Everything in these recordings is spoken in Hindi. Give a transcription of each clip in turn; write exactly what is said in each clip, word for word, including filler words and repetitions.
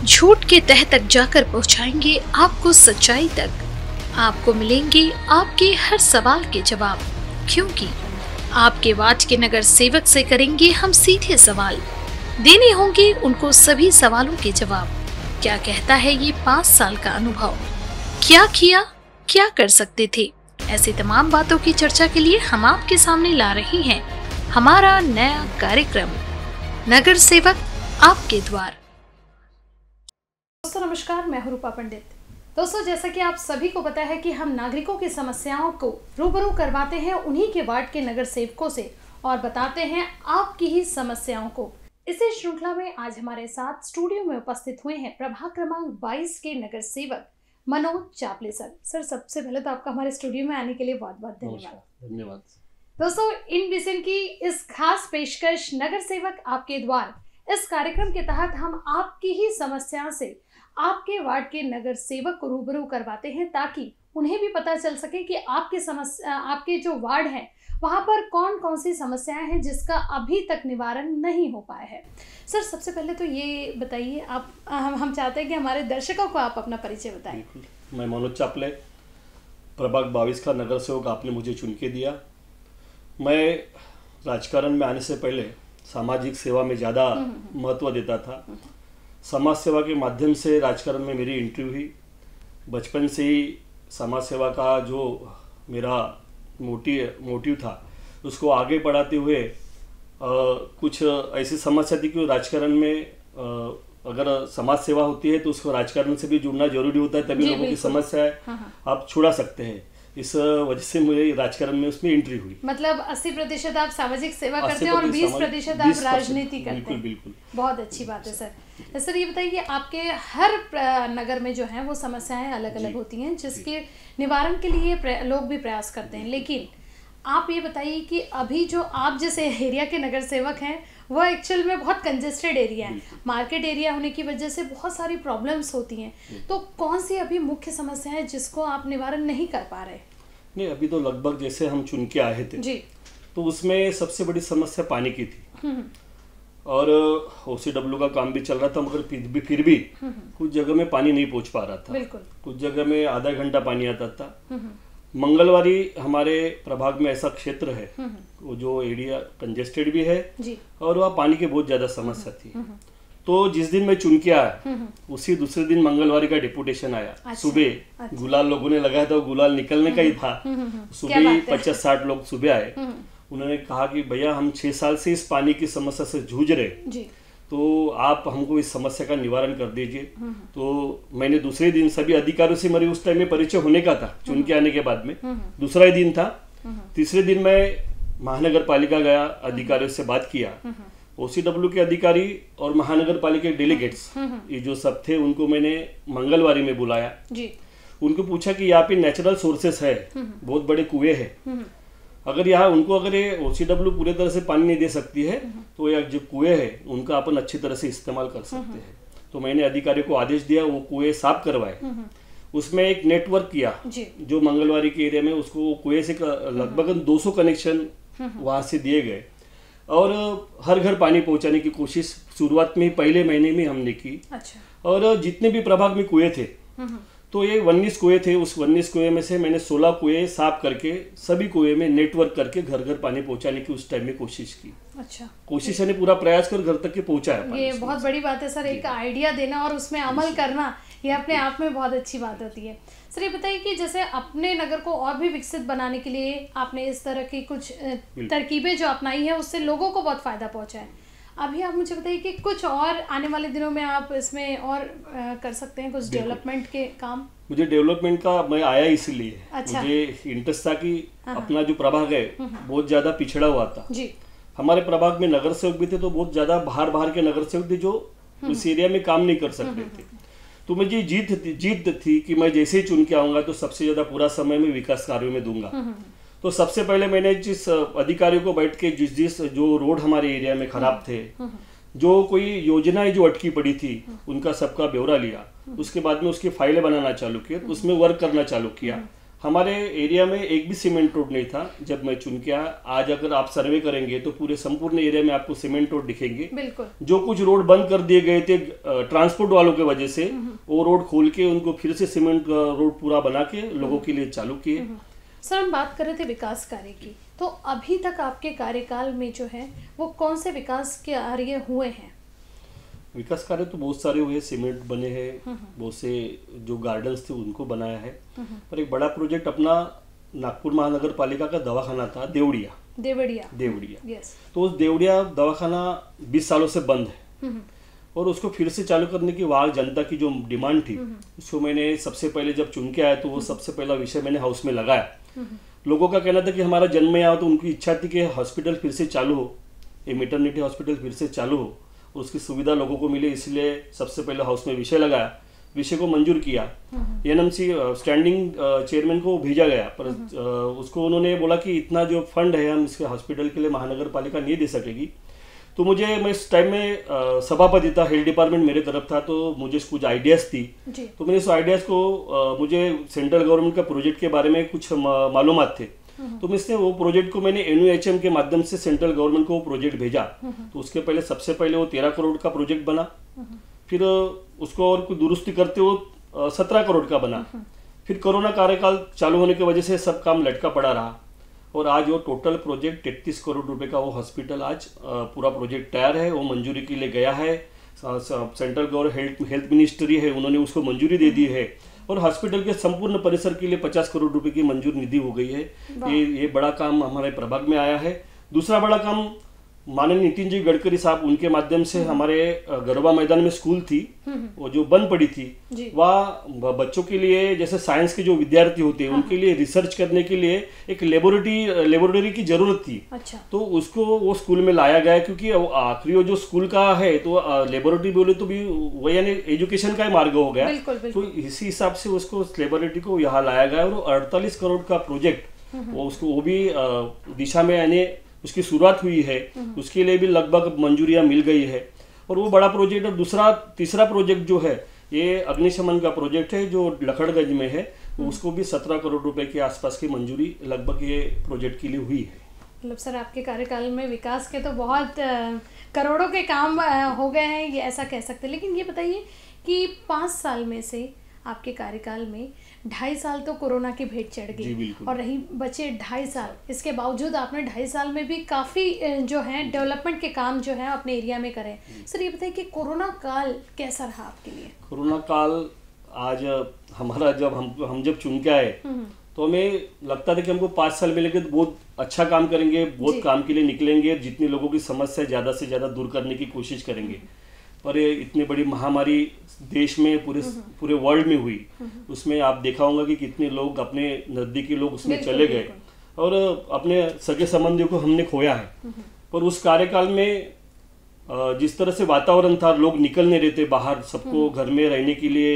झूठ के तह तक जाकर पहुंचाएंगे आपको सच्चाई तक। आपको मिलेंगे आपके हर सवाल के जवाब, क्योंकि आपके वार्ड के नगर सेवक से करेंगे हम सीधे सवाल। देने होंगे उनको सभी सवालों के जवाब। क्या कहता है ये पाँच साल का अनुभव, क्या किया, क्या कर सकते थे, ऐसी तमाम बातों की चर्चा के लिए हम आपके सामने ला रहे हैं हमारा नया कार्यक्रम नगर सेवक आपके द्वार। दोस्तों नमस्कार, मैं हूं रूपा पंडित। दोस्तों जैसा कि आप सभी को पता है कि हम नागरिकों की समस्याओं को रूबरू करवाते हैं उन्हीं के वार्ड के नगर सेवकों से और बताते हैं आपकी ही समस्याओं को। इसी श्रृंखला में आज हमारे साथ स्टूडियो में उपस्थित हुए हैं प्रभाग क्रमांक बाईस के नगर सेवक मनोज चापले सर। सर सबसे पहले तो आपका हमारे स्टूडियो में आने के लिए बहुत बहुत धन्यवाद। धन्यवाद दोस्तों इन विषय की इस खास पेशकश नगर सेवक आपके द्वार, इस कार्यक्रम के तहत हम आपकी ही समस्या से आपके वार्ड के नगर सेवक को रूबरू करवाते हैं ताकि उन्हें भी पता चल सके कि आपके समस्या आपके जो वार्ड हैं वहां पर कौन कौन सी समस्याएं हैं जिसका अभी तक निवारण नहीं हो पाया है। सर सबसे पहले तो ये बताइए, आप हम हम चाहते हैं कि हमारे दर्शकों को आप अपना परिचय बताएं। मैं मनोज चापले, प्रभाग बाईस का नगर सेवक आपने मुझे चुन के दिया। मैं राजकारण में आने से पहले सामाजिक सेवा में ज़्यादा महत्व देता था। समाज सेवा के माध्यम से राजकारण में मेरी एंट्री हुई। बचपन से ही समाज सेवा का जो मेरा मोटिव मोटिव था उसको आगे बढ़ाते हुए आ, कुछ ऐसी समस्या थी कि राजकारण में आ, अगर समाज सेवा होती है तो उसको राजकारण से भी जुड़ना जरूरी होता है, तभी लोगों की समस्याएं हाँ। आप छुड़ा सकते हैं। इस वजह से मुझे राजकारण में उसमें एंट्री हुई। मतलब अस्सी प्रतिशत आप सामाजिक सेवा करते हैं और बीस प्रतिशत आप राजनीति करते हैं। बिल्कुल बिल्कुल, बहुत अच्छी बात है सर। सर ये बताइए कि आपके हर नगर में जो है वो समस्याएं अलग अलग होती हैं जिसके निवारण के लिए लोग भी प्रयास करते हैं, लेकिन आप ये बताइए कि अभी जो आप जैसे एरिया के नगर सेवक हैं वो एक्चुअल में बहुत कंजेस्टेड एरिया है, मार्केट एरिया होने की वजह से बहुत सारी प्रॉब्लम्स होती हैं, तो कौन सी अभी मुख्य समस्या है जिसको आप निवारण नहीं कर पा रहे? नहीं, अभी तो लगभग जैसे हम चुन के आए थे जी, तो उसमें सबसे बड़ी समस्या पानी की थी और ओसीडब्ल्यू का काम भी चल रहा था, मगर फिर भी फिर भी कुछ जगह में पानी नहीं पहुंच पा रहा था। बिल्कुल। कुछ जगह में आधा घंटा पानी आता था। मंगलवारी हमारे प्रभाग में ऐसा क्षेत्र है वो जो एरिया कंजेस्टेड भी है जी, और वहाँ पानी की बहुत ज्यादा समस्या थी। तो जिस दिन मैं चुन के आया उसी दूसरे दिन मंगलवारी का डिपुटेशन आया। अच्छा, सुबह अच्छा। गुलाल लोगों ने लगाया था, गुलाल निकलने का ही था। सुबह ही पचास साठ लोग सुबह आए। उन्होंने कहा कि भैया हम छह साल से इस पानी की समस्या से जूझ रहे जी, तो आप हमको इस समस्या का निवारण कर दीजिए। तो मैंने दूसरे दिन सभी अधिकारियों से, मेरे उस टाइम में परिचय होने का था चुन के आने के बाद में, दूसरा ही दिन था। तीसरे दिन मैं महानगर पालिका गया, अधिकारियों से बात किया। ओसीडब्ल्यू के अधिकारी और महानगर पालिका के डेलीगेट्स ये जो सब थे उनको मैंने मंगलवारी में बुलाया जी। उनको पूछा कि यहाँ पे नेचुरल सोर्सेस है, बहुत बड़े कुएं हैं, अगर यहाँ उनको अगर ये ओसीडब्ल्यू पूरे तरह से पानी नहीं दे सकती है तो ये जो कुएं है उनका अपन अच्छी तरह से इस्तेमाल कर सकते हैं। तो मैंने अधिकारी को आदेश दिया वो कुएं साफ करवाए। उसमें एक नेटवर्क किया जो मंगलवारी के एरिया में, उसको कुएं से लगभग दो सौ कनेक्शन वहां से दिए गए और हर घर पानी पहुंचाने की कोशिश शुरुआत में पहले महीने में हमने की। अच्छा। और जितने भी प्रभाग में कुएं थे तो ये उन्नीस कुएं थे, उस उन्नीस कुएं में से मैंने सोलह कुएं साफ करके सभी कुएं में नेटवर्क करके घर घर पानी पहुंचाने की उस टाइम में कोशिश की। अच्छा। कोशिश यानी पूरा प्रयास कर घर तक के पहुंचाया। ये बहुत बड़ी बात है सर, एक आइडिया देना और उसमें अमल करना ये अपने आप में बहुत अच्छी बात होती है। सर ये बताइए कि जैसे अपने नगर को और भी विकसित बनाने के लिए आपने इस तरह की कुछ तरकीबें जो अपनाई है उससे लोगों को बहुत फायदा पहुंचा है। अभी आप मुझे बताइए कि कुछ और आने वाले दिनों में आप इसमें और आ, कर सकते हैं कुछ डेवलपमेंट के काम? मुझे डेवलपमेंट का मैं आया इसलिए अच्छा। मुझे इंटरेस्ट था कि अपना जो प्रभाग है बहुत ज्यादा पिछड़ा हुआ था जी। हमारे प्रभाग में नगर सेवक भी थे तो बहुत ज्यादा बाहर बाहर के नगर सेवक थे जो उस एरिया में काम नहीं कर सकते थे। तो मुझे जीत थी जीत थी कि मैं जैसे ही चुन के आऊंगा तो सबसे ज्यादा पूरा समय में विकास कार्यों में दूंगा। तो सबसे पहले मैंने जिस अधिकारियों को बैठ के जिस जिस जो रोड हमारे एरिया में खराब थे, जो कोई योजनाएं जो अटकी पड़ी थी उनका सबका ब्यौरा लिया। उसके बाद में उसकी फाइलें बनाना चालू किया, उसमें वर्क करना चालू किया। हमारे एरिया में एक भी सीमेंट रोड नहीं था जब मैं चुन के आया। आज अगर आप सर्वे करेंगे तो पूरे संपूर्ण एरिया में आपको सीमेंट रोड दिखेंगे। बिल्कुल। जो कुछ रोड बंद कर दिए गए थे ट्रांसपोर्ट वालों के वजह से, वो रोड खोल के उनको फिर से सीमेंट रोड पूरा बना के लोगों के लिए चालू किए। सर, हम बात कर रहे थे विकास कार्य की, तो अभी तक आपके कार्यकाल में जो है वो कौन से विकास के कार्य हुए हैं? विकास कार्य तो बहुत सारे हुए, सीमेंट बने हैं, बहुत से जो गार्डन्स थे उनको बनाया है। पर एक बड़ा प्रोजेक्ट अपना नागपुर महानगर पालिका का दवाखाना था, देवड़िया देवड़िया देवड़िया यस। तो उस देवड़िया दवाखाना बीस सालों से बंद है और उसको फिर से चालू करने की वहाँ जनता की जो डिमांड थी, उसको मैंने सबसे पहले जब चुन के आया तो वो सबसे पहला विषय मैंने हाउस में लगाया। लोगों का कहना था कि हमारा जन्म यहाँ तो उनकी इच्छा थी कि हॉस्पिटल फिर से चालू हो, ये मेटर्निटी हॉस्पिटल फिर से चालू हो, उसकी सुविधा लोगों को मिले, इसलिए सबसे पहले हाउस में विषय लगाया। विषय को मंजूर किया, एनएमसी स्टैंडिंग चेयरमैन को भेजा गया, पर उसको उन्होंने बोला कि इतना जो फंड है हम इसके हॉस्पिटल के लिए महानगर पालिका नहीं दे सकेगी। तो मुझे, मैं इस टाइम में सभापति था, हेल्थ डिपार्टमेंट मेरे तरफ था, तो मुझे कुछ आइडियाज़ थी। तो मैंने उस आइडियाज़ को आ, मुझे सेंट्रल गवर्नमेंट का प्रोजेक्ट के बारे में कुछ मालूमात थे, तो मैं इसने वो प्रोजेक्ट को मैंने एन यू एच एम के माध्यम से सेंट्रल गवर्नमेंट को वो प्रोजेक्ट भेजा। तो उसके पहले सबसे पहले वो तेरह करोड़ का प्रोजेक्ट बना, फिर उसको और कुछ दुरुस्ती करते वो सत्रह करोड़ का बना। फिर कोरोना कार्यकाल चालू होने की वजह से सब काम लटका पड़ा रहा और आज वो टोटल प्रोजेक्ट तैंतीस करोड़ रुपए का वो हॉस्पिटल आज पूरा प्रोजेक्ट तैयार है, वो मंजूरी के लिए गया है। Central government health health ministry है, उन्होंने उसको मंजूरी दे दी है और हॉस्पिटल के संपूर्ण परिसर के लिए पचास करोड़ रुपए की मंजूर निधि हो गई है। ये ये बड़ा काम हमारे प्रभाग में आया है। दूसरा बड़ा काम माननीय नितिन जी गडकरी साहब, उनके माध्यम से हमारे गरबा मैदान में स्कूल थी वो जो बंद पड़ी थी, वह बच्चों के लिए, जैसे साइंस के जो विद्यार्थी होते हैं उनके लिए रिसर्च करने के लिए एक लेबोरेटरी लेबोरेटरी की जरूरत थी। अच्छा। तो उसको वो स्कूल में लाया गया, क्योंकि आखिरी वो जो स्कूल का है तो लेबोरेटरी बोले तो भी वो यानी एजुकेशन का ही मार्ग हो गया। बिल्कुल, बिल्कुल। तो इसी हिसाब से उसको लेबोरेटरी को यहाँ लाया गया और अड़तालीस करोड़ का प्रोजेक्ट वो उसको वो भी दिशा में यानी उसकी शुरुआत हुई है, उसके लिए भी लगभग मंजूरियां मिल गई है और वो बड़ा प्रोजेक्ट। और दूसरा तीसरा प्रोजेक्ट जो है ये अग्निशमन का प्रोजेक्ट है जो लखड़गंज में है, उसको भी सत्रह करोड़ रुपए के आसपास की मंजूरी लगभग ये प्रोजेक्ट के लिए हुई है। मतलब सर, आपके कार्यकाल में विकास के तो बहुत करोड़ों के काम हो गए हैं, ये ऐसा कह सकते हैं। लेकिन ये बताइए कि पाँच साल में से आपके कार्यकाल में ढाई साल तो कोरोना की भेंट चढ़ गई और रही बचे ढाई साल, इसके बावजूद आपने ढाई साल में भी काफ़ी जो है डेवलपमेंट के काम जो है अपने एरिया में करे। सर, ये बताइए कि कोरोना काल कैसा रहा आपके लिए? कोरोना काल आज हमारा जब हम हम जब चुन के आए तो हमें लगता था कि हमको पाँच साल मिलेंगे तो बहुत अच्छा काम करेंगे, बहुत काम के लिए निकलेंगे, जितनी लोगों की समस्या ज़्यादा से ज़्यादा दूर करने की कोशिश करेंगे। पर ये इतनी बड़ी महामारी देश में पूरे पूरे वर्ल्ड में हुई, उसमें आप देखा होगा कि कितने लोग अपने नज़दीकी लोग उसमें चले गए और अपने सगे संबंधियों को हमने खोया है। पर उस कार्यकाल में जिस तरह से वातावरण था, लोग निकल नहीं रहे थे बाहर, सबको घर में रहने के लिए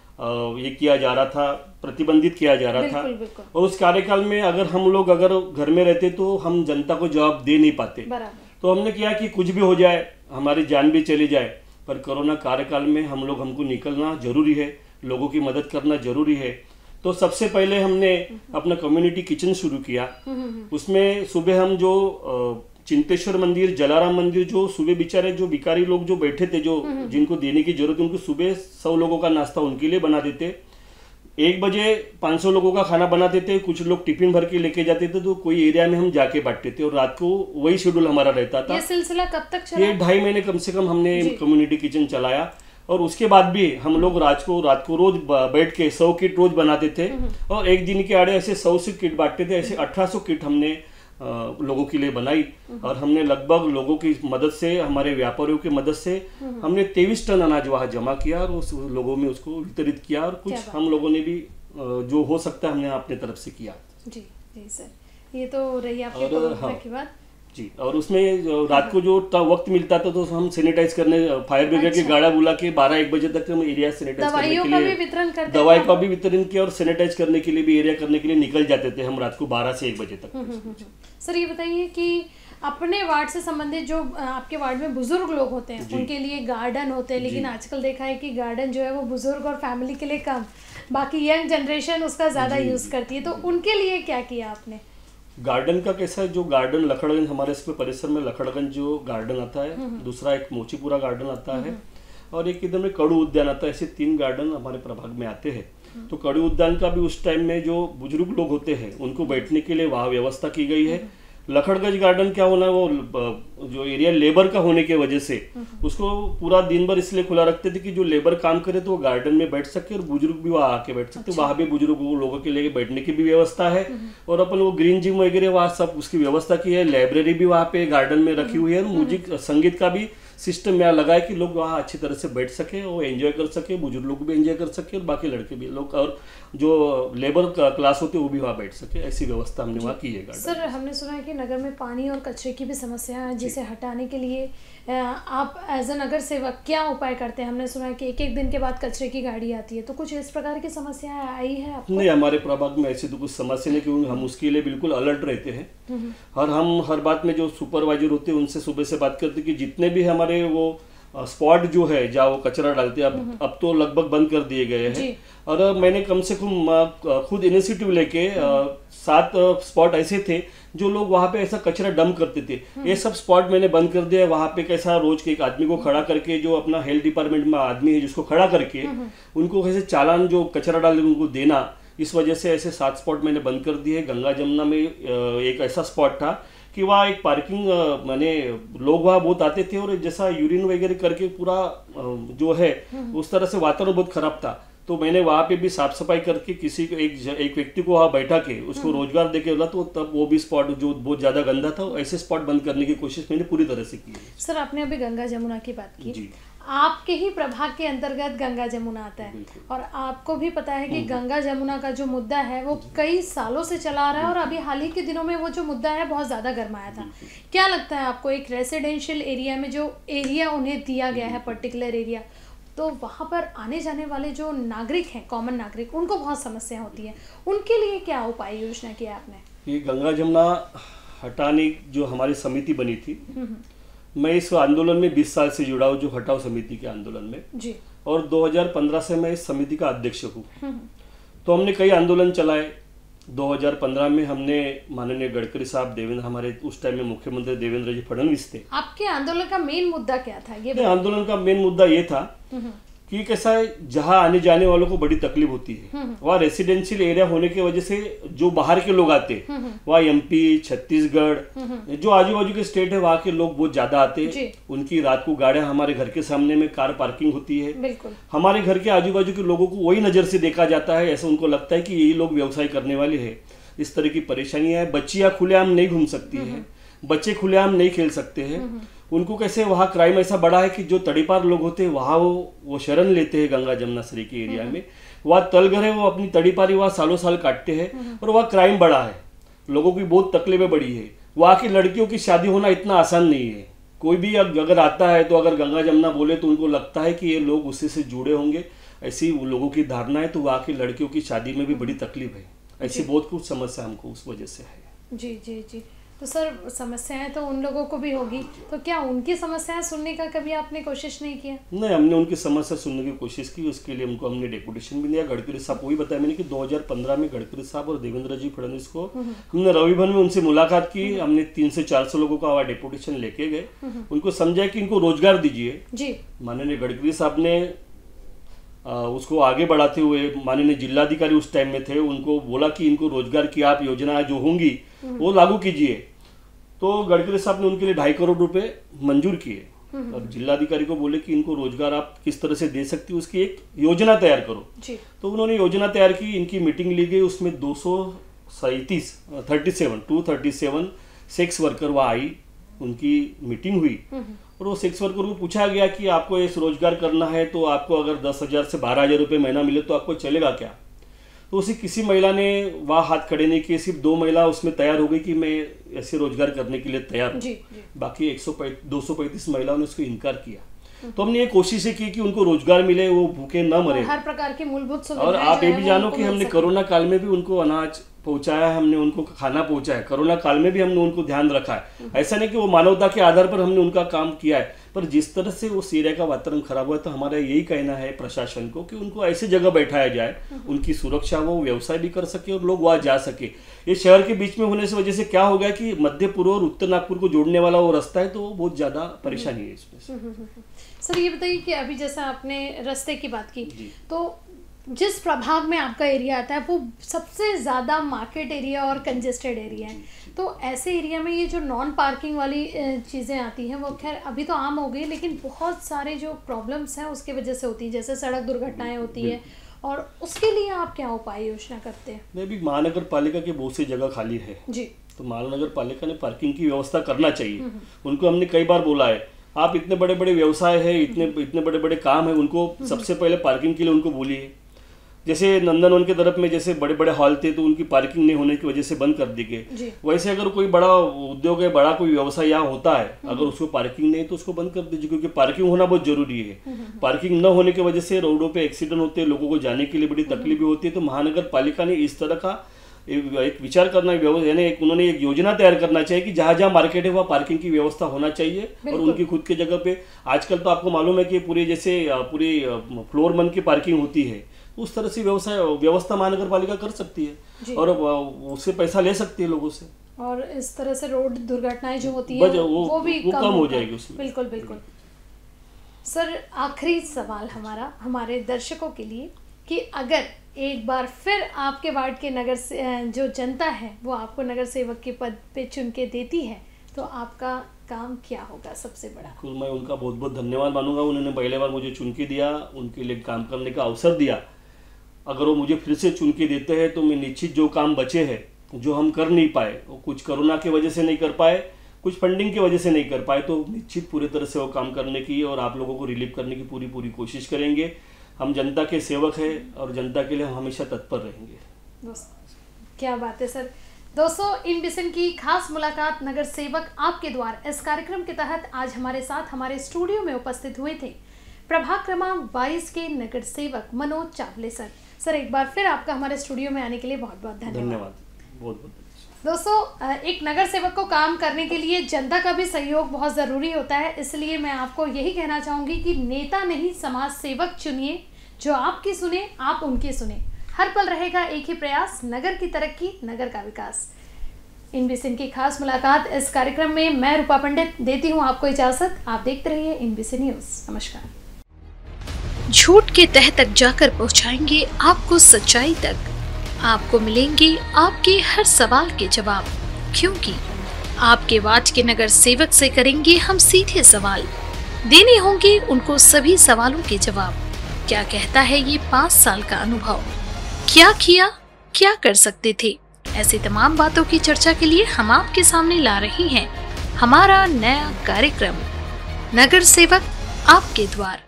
ये किया जा रहा था, प्रतिबंधित किया जा रहा था। और उस कार्यकाल में अगर हम लोग अगर घर में रहते तो हम जनता को जवाब दे नहीं पाते। तो हमने किया कि कुछ भी हो जाए, हमारी जान भी चली जाए, पर कोरोना कार्यकाल में हम लोग हमको निकलना जरूरी है, लोगों की मदद करना जरूरी है। तो सबसे पहले हमने अपना कम्युनिटी किचन शुरू किया। उसमें सुबह हम जो चिंतेश्वर मंदिर, जलाराम मंदिर, जो सुबह बेचारे जो भिखारी लोग जो बैठे थे, जो जिनको देने की जरूरत, उनको सुबह सौ लोगों का नाश्ता उनके लिए बना देते। एक बजे पाँच सौ लोगों का खाना बनाते थे, कुछ लोग टिफिन भर के लेके जाते थे, तो कोई एरिया में हम जाके बांटते थे और रात को वही शेड्यूल हमारा रहता था। ये सिलसिला कब तक चला? ये ढाई महीने कम से कम हमने कम्युनिटी किचन चलाया और उसके बाद भी हम लोग रात को रात को रोज बैठ के सौ किट रोज बनाते थे और एक दिन के आड़े ऐसे सौ से किट बांटते थे। ऐसे अठारह सौ किट हमने लोगों के लिए बनाई और हमने लगभग लोगों की मदद से, हमारे व्यापारियों की मदद से हमने तेईस टन अनाज वहाँ जमा किया और उस लोगों में उसको वितरित किया और कुछ हम लोगों ने भी जो हो सकता है हमने अपने तरफ से किया। जी जी सर, ये तो रही आपके कोरोना की बात। जी। और उसमें रात को जो वक्त मिलता था तो हम सैनिटाइज करने फायर ब्रिगेड की गाड़ा बुला के बारह एक बजे तक हम एरिया सैनिटाइज करने के लिए वितरण करते दवाई का भी वितरण किया और सैनिटाइज करने के लिए भी एरिया करने के लिए निकल जाते थे हम रात को बारह से एक बजे तक। सर ये बताइए कि अपने वार्ड से संबंधित जो आपके वार्ड में बुजुर्ग लोग होते हैं उनके लिए गार्डन होते हैं, लेकिन आजकल देखा है कि गार्डन जो है वो बुजुर्ग और फैमिली के लिए कम, बाकी यंग जनरेशन उसका ज़्यादा यूज़ करती है, तो उनके लिए क्या किया आपने? गार्डन का कैसा है, जो गार्डन लखड़गंज हमारे इसमें परिसर में लखड़गंज जो गार्डन आता है, दूसरा एक मोचीपुरा गार्डन आता है और एक इधर में कड़ू उद्यान आता है। ऐसे तीन गार्डन हमारे प्रभाग में आते हैं। तो कड़ू उद्यान का भी उस टाइम में जो बुजुर्ग लोग होते हैं उनको बैठने के लिए वहाँ व्यवस्था की गई है। लखड़गंज गार्डन क्या होना, वो जो एरिया लेबर का होने के वजह से उसको पूरा दिन भर इसलिए खुला रखते थे कि जो लेबर काम करे तो वो गार्डन में बैठ सके और बुजुर्ग भी वहाँ आके बैठ सकते। अच्छा। वहाँ भी बुजुर्ग लोगों के लिए बैठने की भी व्यवस्था है और अपन वो ग्रीन जिम वगैरह वहाँ सब उसकी व्यवस्था की है। लाइब्रेरी भी वहाँ पे गार्डन में रखी हुई है और म्यूजिक संगीत का भी सिस्टम यहाँ लगा है कि लोग वहाँ अच्छी तरह से बैठ सके और एंजॉय कर सके, बुजुर्ग लोग भी एंजॉय कर सके और बाकी लड़के भी लोग और जो लेबर क्लास होते हैं वो भी वहाँ बैठ सके। ऐसी व्यवस्था हमने वहाँ की है गार्डन। सर हमने सुना है कि नगर में पानी और कचरे की भी समस्या है, जिसे हटाने के लिए आप एज ए नगर सेवक क्या उपाय करते हैं? हमने सुना है कि एक एक दिन के बाद कचरे की गाड़ी आती है, तो कुछ इस प्रकार की समस्या आई है आपको? नहीं, हमारे प्रभाग में ऐसी तो कुछ समस्या नहीं, क्योंकि हम उसके लिए बिल्कुल अलर्ट रहते हैं और हम हर बात में जो सुपरवाइजर होते हैं उनसे सुबह से बात करते हैं कि जितने भी हमारे वो स्पॉट जो है जहाँ वो कचरा डालते हैं अब अब तो लगभग बंद कर दिए गए हैं। और मैंने कम से कम खुद इनिशिएटिव लेके सात स्पॉट ऐसे थे जो लोग वहाँ पे ऐसा कचरा डंप करते थे, ये सब स्पॉट मैंने बंद कर दिया है। वहाँ पे कैसा रोज के एक आदमी को खड़ा करके, जो अपना हेल्थ डिपार्टमेंट में आदमी है जिसको खड़ा करके उनको कैसे चालान जो कचरा डाल उनको देना, इस वजह से ऐसे सात स्पॉट मैंने बंद कर दिए। गंगा जमुना में एक ऐसा स्पॉट था कि वहाँ एक पार्किंग माने लोग वहाँ बहुत आते थे और जैसा यूरिन वगैरह करके पूरा जो है उस तरह से वातावरण बहुत खराब था। तो मैंने वहाँ पे भी साफ सफाई करके किसी को एक एक व्यक्ति को वहाँ बैठा के उसको रोजगार देके बोला, तो तब वो भी स्पॉट जो बहुत ज्यादा गंदा था ऐसे स्पॉट बंद करने की कोशिश मैंने पूरी तरह से की है। सर आपने अभी गंगा जमुना की बात की जी। आपके ही प्रभाग के अंतर्गत गंगा जमुना आता है और आपको भी पता है कि गंगा जमुना का जो मुद्दा है वो कई सालों से चला आ रहा है और अभी हाल ही के दिनों में वो जो मुद्दा है बहुत ज़्यादा गरमाया था। क्या लगता है आपको, एक रेसिडेंशियल एरिया में जो एरिया उन्हें दिया गया है पर्टिकुलर एरिया, तो वहाँ पर आने जाने वाले जो नागरिक हैं, कॉमन नागरिक, उनको बहुत समस्या होती है, उनके लिए क्या उपाय योजना किया आपने? ये गंगा जमुना हटाने जो हमारी समिति बनी थी, मैं इस आंदोलन में बीस साल से जुड़ा हूँ, जो हटाओ समिति के आंदोलन में जी। और दो हज़ार पंद्रह से मैं इस समिति का अध्यक्ष हूँ। तो हमने कई आंदोलन चलाए। दो हज़ार पंद्रह में हमने माननीय गडकरी साहब, देवेंद्र, हमारे उस टाइम में मुख्यमंत्री देवेंद्र जी फडणवीस थे। आपके आंदोलन का मेन मुद्दा क्या था? ये आंदोलन का मेन मुद्दा ये था कि कैसा है, जहाँ आने जाने वालों को बड़ी तकलीफ होती है, वहाँ रेसिडेंशियल एरिया होने की वजह से जो बाहर के लोग आते हैं, वहाँ एमपी, छत्तीसगढ़, जो आजू बाजू के स्टेट है, वहाँ के लोग बहुत ज्यादा आते हैं। उनकी रात को गाड़ियां हमारे घर के सामने में कार पार्किंग होती है। हमारे घर के आजू बाजू के लोगों को वही नजर से देखा जाता है, ऐसा उनको लगता है कि यही लोग व्यवसाय करने वाले है। इस तरह की परेशानियां है। बच्चियां खुलेआम नहीं घूम सकती है, बच्चे खुलेआम नहीं खेल सकते हैं। उनको कैसे, वहाँ क्राइम ऐसा बड़ा है कि जो तड़ीपार लोग होते हैं वहाँ वो वो शरण लेते हैं गंगा जमुना सरी के एरिया में। वहाँ तलघर है, वो अपनी तड़ीपारी वहाँ सालों साल काटते हैं और वहाँ क्राइम बड़ा है, लोगों की बहुत तकलीफें बड़ी है। वहाँ की लड़कियों की शादी होना इतना आसान नहीं है। कोई भी अगर आता है तो अगर गंगा जमुना बोले तो उनको लगता है कि ये लोग उससे से जुड़े होंगे, ऐसी लोगों की धारणा है। तो वहाँ की लड़कियों की शादी में भी बड़ी तकलीफ है। ऐसी बहुत कुछ समस्या हमको उस वजह से है। जी जी जी। तो सर समस्याएं तो उन लोगों को भी होगी, तो क्या उनकी समस्याएं सुनने का कभी आपने कोशिश नहीं किया? नहीं, हमने उनकी समस्या सुनने की कोशिश की। उसके लिए उनको हमने डेपुटेशन भी दिया। गडकरी साहब, वही बताया मैंने कि दो हज़ार पंद्रह में गडकरी साहब और देवेंद्र जी फडणवीस को हमने रवि भवन में उनसे मुलाकात की। हमने तीन से चार सौ लोगों का डेपुटेशन लेके गए, उनको समझाया कि इनको रोजगार दीजिए जी। माननीय गडकरी साहब ने आ, उसको आगे बढ़ाते हुए, माननीय जिलाधिकारी उस टाइम में थे, उनको बोला कि इनको रोजगार की आप योजना जो होंगी वो लागू कीजिए। तो गडकरी साहब ने उनके लिए ढाई करोड़ रुपए मंजूर किए और जिलाधिकारी को बोले कि इनको रोजगार आप किस तरह से दे सकती हो, उसकी एक योजना तैयार करो जी। तो उन्होंने योजना तैयार की। इनकी मीटिंग ली गई, उसमें दो सौ सैंतीस thirty seven two thirty seven sex worker वहाँ आई, उनकी मीटिंग हुई और वो सेक्स वर्कर को पूछा गया कि आपको इस रोजगार करना है तो आपको अगर दस हजार से बारह हजार रुपये महीना मिले तो आपको चलेगा क्या? तो उसी किसी महिला ने वहाँ हाथ खड़े नहीं किए, सिर्फ दो महिला उसमें तैयार हो गई कि मैं ऐसे रोजगार करने के लिए तैयार हूँ, बाकी एक सौ दो सौ पैंतीस महिलाओं ने उसको इनकार किया। तो हमने ये कोशिश की कि उनको रोजगार मिले, वो भूखे न मरे, हर प्रकार की मूलभूत सुविधाएं। और आप ये भी जानो कि हमने कोरोना काल में भी उनको अनाज पहुंचाया, हमने उनको खाना पहुंचाया, कोरोना काल में भी हमने उनको ध्यान रखा है। ऐसा नहीं कि वो मानवता के आधार पर हमने उनका काम किया है, पर जिस तरह से वो एरिया का वातावरण खराब हुआ, तो हमारा यही कहना है प्रशासन को कि उनको ऐसी जगह बैठाया जाए, उनकी सुरक्षा, वो व्यवसाय भी कर सके और लोग वहाँ जा सके। ये शहर के बीच में होने से वजह से क्या हो गया कि मध्य पूर्व और उत्तर नागपुर को जोड़ने वाला वो रास्ता है, तो बहुत ज्यादा परेशानी है इसमें। सर ये बताइए कि अभी जैसा आपने रास्ते की बात की, तो जिस प्रभाग में आपका एरिया आता है वो सबसे ज़्यादा मार्केट एरिया और कंजेस्टेड एरिया है, तो ऐसे एरिया में ये जो नॉन पार्किंग वाली चीज़ें आती हैं वो खैर अभी तो आम हो गई, लेकिन बहुत सारे जो प्रॉब्लम्स हैं उसकी वजह से होती है, जैसे सड़क दुर्घटनाएं होती है, और उसके लिए आप क्या उपाय योजना करते हैं? नहीं, भी महानगर पालिका की बहुत सी जगह खाली है जी, तो महानगर पालिका ने पार्किंग की व्यवस्था करना चाहिए। उनको हमने कई बार बोला है, आप इतने बड़े बड़े व्यवसाय है, इतने इतने बड़े बड़े काम है, उनको सबसे पहले पार्किंग के लिए उनको बोलिए। जैसे नंदनवन के तरफ में जैसे बड़े बड़े हॉल थे, तो उनकी पार्किंग नहीं होने की वजह से बंद कर दी गई। वैसे अगर कोई बड़ा उद्योग है, बड़ा कोई व्यवसाय यहाँ होता है, अगर उसको पार्किंग नहीं तो उसको बंद कर दीजिए, क्योंकि पार्किंग होना बहुत जरूरी है। पार्किंग न होने की वजह से रोडों पे एक्सीडेंट होते हैं, लोगों को जाने के लिए बड़ी तकलीफ होती है। तो महानगर पालिका ने इस तरह का एक विचार करना, यानी एक उन्होंने एक योजना तैयार करना चाहिए कि जहाँ जहाँ मार्केट है वहाँ पार्किंग की व्यवस्था होना चाहिए, और उनकी खुद के जगह पे। आजकल तो आपको मालूम है कि पूरे जैसे पूरी फ्लोर मन की पार्किंग होती है, उस तरह से व्यवसाय व्यवस्था महानगर पालिका कर सकती है और उससे पैसा ले सकती है लोगों से, और इस तरह से रोड दुर्घटनाएं जो होती है वो, वो भी वो कम, कम हो जाएगी उसमें। बिल्कुल बिल्कुल। सर आखिरी सवाल हमारा हमारे दर्शकों के लिए कि अगर एक बार फिर आपके वार्ड के नगर से जो जनता है वो आपको नगर सेवक के पद पे चुन के देती है, तो आपका काम क्या होगा सबसे बड़ा? बिल्कुल, मैं उनका बहुत बहुत धन्यवाद मानूंगा। उन्होंने पहले बार मुझे चुन के दिया, उनके लिए काम करने का अवसर दिया। अगर वो मुझे फिर से चुन के देते हैं तो मैं निश्चित जो काम बचे हैं, जो हम कर नहीं पाए, वो कुछ कोरोना की वजह से नहीं कर पाए, कुछ फंडिंग की वजह से नहीं कर पाए, तो निश्चित पूरी तरह से वो काम करने की और आप लोगों को रिलीव करने की पूरी पूरी कोशिश करेंगे। हम जनता के सेवक हैं और जनता के लिए हम हमेशा तत्पर रहेंगे। क्या बात है सर। दोस्तों, इन विषन की खास मुलाकात नगर सेवक आपके द्वार इस कार्यक्रम के तहत आज हमारे साथ हमारे स्टूडियो में उपस्थित हुए थे प्रभाग क्रमांक बाईस के नगर सेवक मनोज चावले सर। सर एक बार फिर आपका हमारे स्टूडियो में आने के लिए बहुत बहुत धन्यवाद। धन्यवाद, बहुत बहुत। दोस्तों, एक नगर सेवक को काम करने के लिए जनता का भी सहयोग बहुत ज़रूरी होता है, इसलिए मैं आपको यही कहना चाहूँगी कि नेता नहीं समाज सेवक चुनिए, जो आपकी सुने आप उनकी सुने। हर पल रहेगा एक ही प्रयास, नगर की तरक्की, नगर का विकास। इन विषन की खास मुलाकात इस कार्यक्रम में मैं रूपा पंडित देती हूँ आपको इजाज़त। आप देखते रहिए इन विषन न्यूज़। नमस्कार। झूठ के तह तक जाकर पहुंचाएंगे आपको सच्चाई तक, आपको मिलेंगे आपके हर सवाल के जवाब, क्योंकि आपके वार्ड के नगर सेवक से करेंगे हम सीधे सवाल, देने होंगे उनको सभी सवालों के जवाब। क्या कहता है ये पाँच साल का अनुभव, क्या किया, क्या कर सकते थे, ऐसी तमाम बातों की चर्चा के लिए हम आपके सामने ला रहे हैं हमारा नया कार्यक्रम नगर सेवक आपके द्वार।